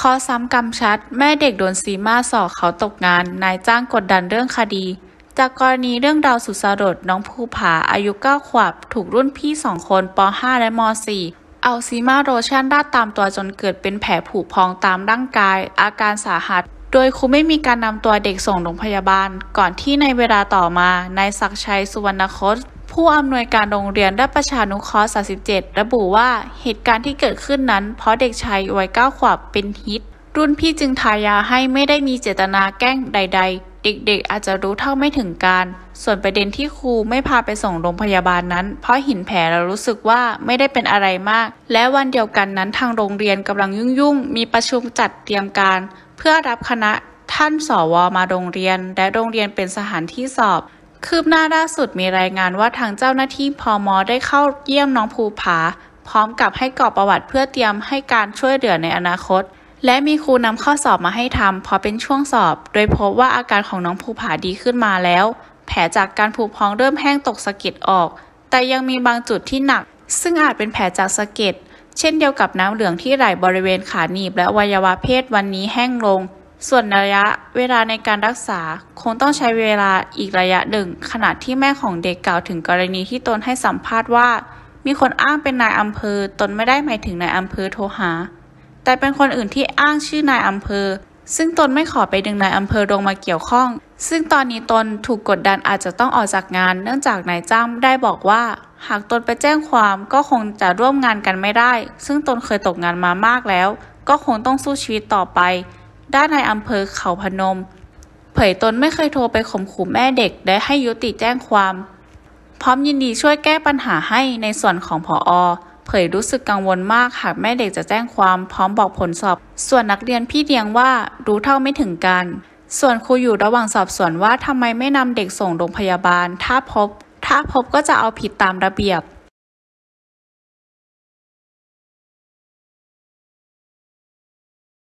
ข้อซ้ำกำชัดแม่เด็กโดนซีมาสอกเขาตกงานนายจ้างกดดันเรื่องคดีจากกรณีเรื่องราวสุดสลดน้องภูผาอายุ9 ขวบถูกรุ่นพี่2 คนป. 5 และม. 4เอาซีมาโลชั่นราดตามตัวจนเกิดเป็นแผลผุพองตามร่างกายอาการสาหัสโดยครูไม่มีการนำตัวเด็กส่งโรงพยาบาลก่อนที่ในเวลาต่อมานายศักดิ์ชัยสุวรรณคตผู้อำนวยการโรงเรียนราชประชานุเคราะห์37ระบุว่าเหตุการณ์ที่เกิดขึ้นนั้นเพราะเด็กชายวัย9 ขวบเป็นฮิตรุ่นพี่จึงทายาให้ไม่ได้มีเจตนาแกล้งใดๆเด็กๆอาจจะรู้เท่าไม่ถึงการส่วนประเด็นที่ครูไม่พาไปส่งโรงพยาบาลนั้นเพราะเห็นแผลแล้วรู้สึกว่าไม่ได้เป็นอะไรมากและวันเดียวกันนั้นทางโรงเรียนกำลังยุ่งๆมีประชุมจัดเตรียมการเพื่อรับคณะท่านสว.มาโรงเรียนและโรงเรียนเป็นสถานที่สอบคืบหน้าล่าสุดมีรายงานว่าทางเจ้าหน้าที่พม.ได้เข้าเยี่ยมน้องภูผาพร้อมกับให้กรอกประวัติเพื่อเตรียมให้การช่วยเหลือในอนาคตและมีครูนำข้อสอบมาให้ทำเพราะเป็นช่วงสอบโดยพบว่าอาการของน้องภูผาดีขึ้นมาแล้วแผลจากการผุพองเริ่มแห้งตกสะเก็ดออกแต่ยังมีบางจุดที่หนักซึ่งอาจเป็นแผลจากสะเก็ดเช่นเดียวกับน้ำเหลืองที่ไหลบริเวณขาหนีบและอวัยวะเพศวันนี้แห้งลงส่วนระยะเวลาในการรักษาคงต้องใช้เวลาอีกระยะหนึ่งขณะที่แม่ของเด็กกล่าวถึงกรณีที่ตนให้สัมภาษณ์ว่ามีคนอ้างเป็นนายอำเภอตนไม่ได้หมายถึงนายอำเภอโทรหาแต่เป็นคนอื่นที่อ้างชื่อนายอำเภอซึ่งตนไม่ขอไปดึงนายอำเภอลงมาเกี่ยวข้องซึ่งตอนนี้ตนถูกกดดันอาจจะต้องออกจากงานเนื่องจากนายจ้างได้บอกว่าหากตนไปแจ้งความก็คงจะร่วมงานกันไม่ได้ซึ่งตนเคยตกงานมามากแล้วก็คงต้องสู้ชีวิตต่อไปด้านนายอำเภอเขาพนมเผยตนไม่เคยโทรไปข่มขู่แม่เด็กและให้ยุติแจ้งความพร้อมยินดีช่วยแก้ปัญหาให้ในส่วนของผอ.เผยรู้สึกกังวลมากหากแม่เด็กจะแจ้งความพร้อมบอกผลสอบส่วนนักเรียนพี่เลี้ยงว่ารู้เท่าไม่ถึงการส่วนครูอยู่ระหว่างสอบสวนว่าทำไมไม่นำเด็กส่งโรงพยาบาลถ้าพบก็จะเอาผิดตามระเบียบ